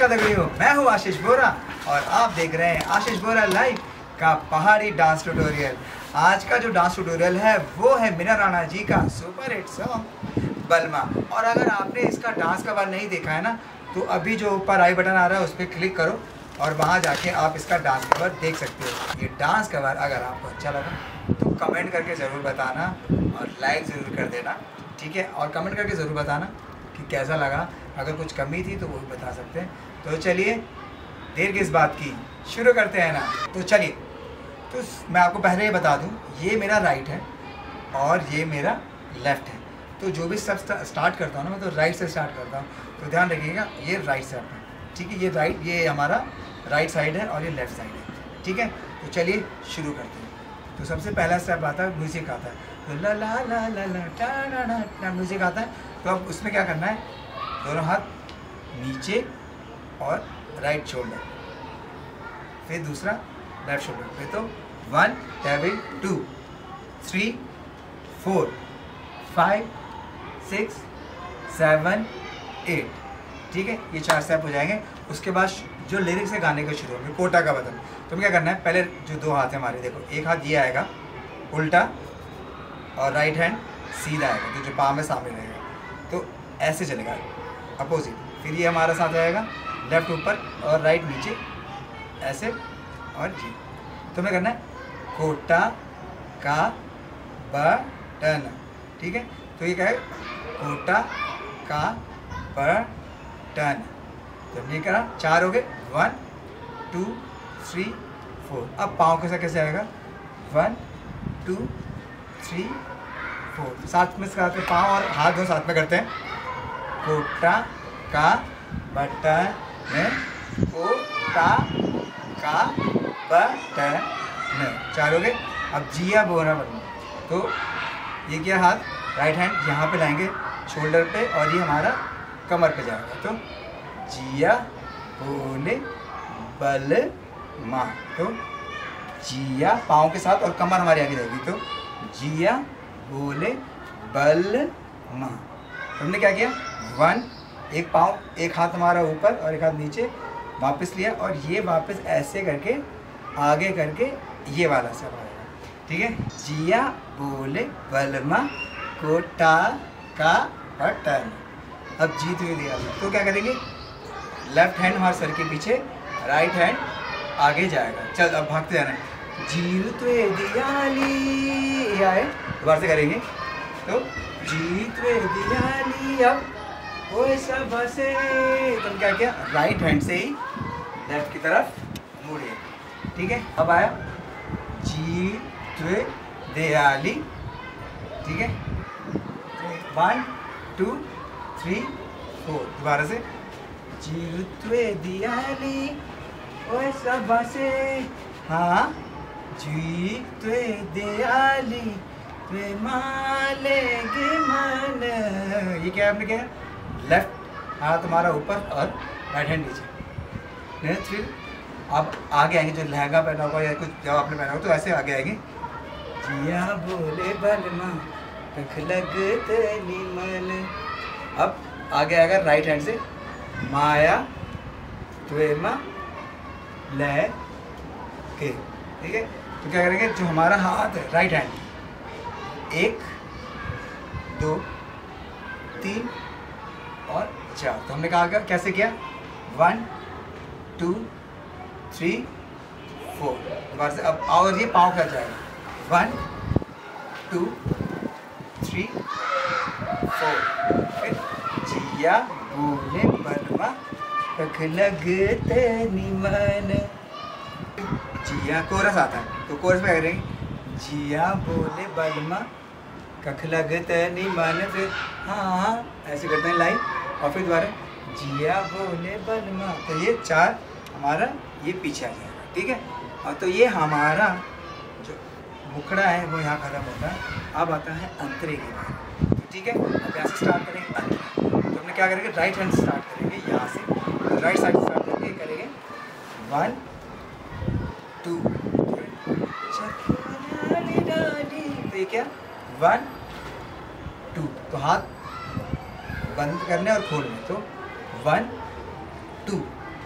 नमस्कार दगड़ियों, मैं हूं आशीष बोरा और आप देख रहे हैं आशीष बोरा लाइव का पहाड़ी डांस ट्यूटोरियल। आज का जो डांस ट्यूटोरियल है वो है मीना राणा जी का सुपर हिट सॉन्ग बलमा। और अगर आपने इसका डांस कवर नहीं देखा है ना, तो अभी जो ऊपर आई बटन आ रहा है उस पर क्लिक करो और वहाँ जाके आप इसका डांस कवर देख सकते हो। ये डांस कवर अगर आपको अच्छा लगा तो कमेंट करके ज़रूर बताना और लाइक ज़रूर कर देना, ठीक है। और कमेंट करके ज़रूर बताना कि कैसा लगा। अगर कुछ कमी थी तो वो भी बता सकते हैं। तो चलिए देर किस बात की, शुरू करते हैं ना। तो चलिए, तो मैं आपको पहले ही बता दूं, ये मेरा राइट है और ये मेरा लेफ़्ट है। तो जो भी सब स्टार्ट करता हूँ ना, मैं तो राइट से स्टार्ट करता हूँ, तो ध्यान रखिएगा ये राइट साइड है, ठीक है। ये राइट, ये हमारा राइट साइड है और ये लेफ़्ट साइड है, ठीक है। तो चलिए शुरू करते हैं। तो सबसे पहला स्टेप आता है, म्यूज़िक आता है, तो ला ला ला ला ला टा टा टा म्यूज़िक आता है। तो अब उसमें क्या करना है, दोनों हाथ नीचे और राइट शोल्डर, फिर दूसरा लेफ्ट शोल्डर पे। तो 1 टेबल 2 3 4 5 6 7 8, ठीक है। ये 4 स्टेप हो जाएंगे। उसके बाद जो लिरिक्स है गाने के शुरू होंगे, कोटा का बदन। तो क्या करना है, पहले जो दो हाथ है हमारे, देखो एक हाथ ये आएगा उल्टा और राइट हैंड सीधा आएगा, तो जो पाँव में सामने रहेगा, तो ऐसे चलेगा अपोजिट। फिर ये हमारा साथ आएगा लेफ्ट ऊपर और राइट नीचे, ऐसे और जी। तो हमें करना है कोटा का बटन, ठीक है। तो ये क्या है, कोटा का बटन। तो हमने करा, 4 हो गए, 1 2 3 4। अब पाँव के साथ कैसे आएगा, 1 2 3 4। साथ में पाँव और हाथ दोनों साथ में करते हैं। कोटा का बटन, कोटा का बटन, 4 हो गए। अब जिया बोना बनना, तो ये क्या, हाथ राइट हैंड यहाँ पे लाएंगे शोल्डर पे और ये हमारा कमर पे जाएगा। तो जिया बोले बल माँ, तो जिया पाँव के साथ और कमर हमारी आगे जाएगी, तो जिया बोले बल माँ। हमने क्या किया, 1, एक पाँव, एक हाथ हमारा ऊपर और एक हाथ नीचे, वापस लिया और ये वापस ऐसे करके आगे करके ये वाला सब आएगा, ठीक है। जिया बोले बलमा कोटा का बटन। अब जीत हुई दिया, तो क्या करेंगे, लेफ्ट हैंड हमारे सर के पीछे, राइट हैंड आगे जाएगा। चल अब भागते जाना है, जीत हुए दियाली आए, दोबारा से करेंगे। तो जीत हुए दियाली, अब वो सब से तुम क्या किया, राइट हैंड से ही लेफ्ट की तरफ मुड़े, ठीक है। अब आया जीत दियाली, ठीक है। 1 2 3 4, दोबारा से जीत दियाली वो सब से, हाँ जीत दियाली वे मालेगी मन। ये क्या आपने क्या, लेफ्ट हाथ हमारा ऊपर और राइट हैंड नीचे। फिर अब आगे आएंगे, जो लहंगा पहना होगा या कुछ जो आपने पहना होगा, तो ऐसे आगे आएंगे, जिया बोले बलमा रख लगते निमन। अब आगे आएगा राइट हैंड से, माया त्वेमा ले के, ठीक है। तो क्या करेंगे, जो हमारा हाथ है राइट हैंड, 1 2 3 और 4। तो हमने कहा कैसे किया, 1 2 3 4, दोबारा से। अब और ये पाँव क्या जाएगा, 1 2 3 4। फिर जिया बोले बलमा रख लगते निमन। जिया कोरस आता है, तो कोरस में क्या करेंगे, जिया बोले बलमा कख लगते निमन। फिर हाँ ऐसे करते हैं लाइन, और फिर दोबारा जिया बोले बलमा। तो ये 4 हमारा ये पीछे आ जाएगा, ठीक है। और तो ये हमारा जो मुखड़ा है वो यहाँ खत्म होता है। अब आता है अंतरे की बात, ठीक है। अब यहाँ से स्टार्ट करेंगे अंतरे। तो हमने क्या करेंगे, राइट हैंड स्टार्ट करेंगे यहाँ से, तो राइट साइड स्टार्ट करके करेंगे 1 2। तो ये क्या, 1 2, तो हाथ बंद करने और खोलने, तो 1 2,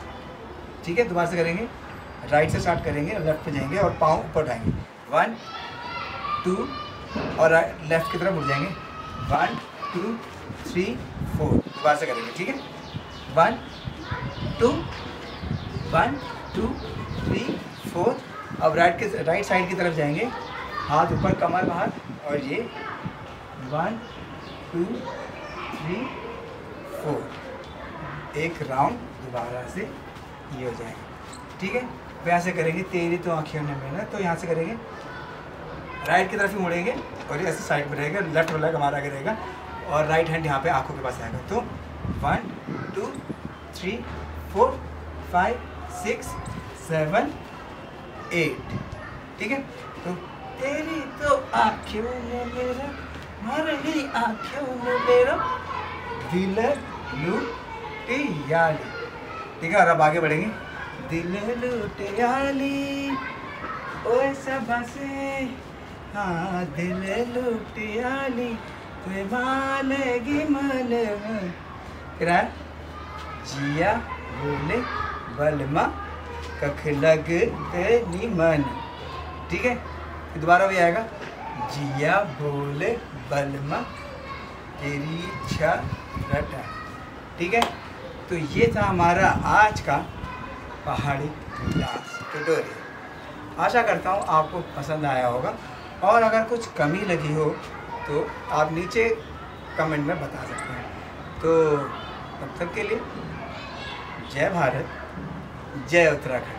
ठीक है, दोबारा से करेंगे, राइट से स्टार्ट करेंगे, लेफ्ट पे जाएंगे और पाँव ऊपर उठाएंगे, 1 2 और लेफ्ट की तरफ मुड़ जाएंगे, 1 2 3 4, दोबारा से करेंगे, ठीक है, 1 2 1 2 3 4। अब राइट साइड की तरफ जाएंगे, हाथ ऊपर, कमर बाहर, और ये 1 2 3 4, एक राउंड दोबारा से ये हो जाएगा, ठीक है। यहाँ से करेंगे, तेरी तो आँखें ने मेरा, तो यहाँ से करेंगे, राइट की तरफ ही मुड़ेंगे और ये ऐसे साइड में रहेगा, लेफ्ट वाला हमारा आगे रहेगा और राइट हैंड यहाँ पे आंखों के पास आएगा। तो 1 2 3 4 5 6 7 8, ठीक है। तो तेरी तो आँखों ने मेरा, मारनी आँखों ने मेरा दिल लुटियाली, ठीक है। और अब आगे बढ़ेंगे, दिल लुटियाली ओए सबसे, हाँ दिल लुटियाली तुम्हें मालेगी मन, फिर है जिया बोले बलमा कख लगते निमन, ठीक है। दोबारा भी आएगा, जिया बोले बलमा तेरी इच्छा रटा, ठीक है। तो ये था हमारा आज का पहाड़ी डांस ट्यूटोरियल। आशा करता हूँ आपको पसंद आया होगा, और अगर कुछ कमी लगी हो तो आप नीचे कमेंट में बता सकते हैं। तो तब तक के लिए जय भारत, जय उत्तराखंड।